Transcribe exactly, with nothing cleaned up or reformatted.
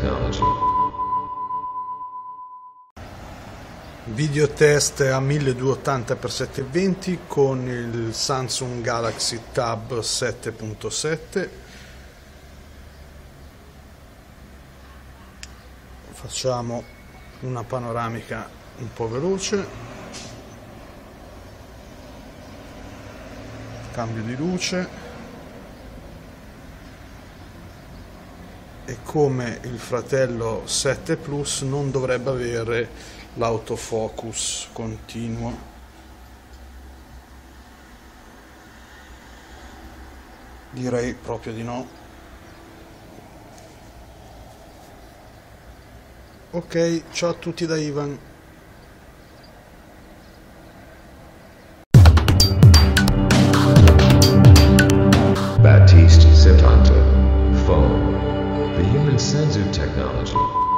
technology. Video test a milleduecentottanta per settecentoventi con il Samsung Galaxy Tab sette punto sette. Facciamo una panoramica un po' veloce. Cambio di luce. E come il fratello sette Plus non dovrebbe avere l'autofocus continuo. Direi proprio di no. Ok, ciao a tutti da Ivan. Baptiste settanta. Phone. The human sensor technology.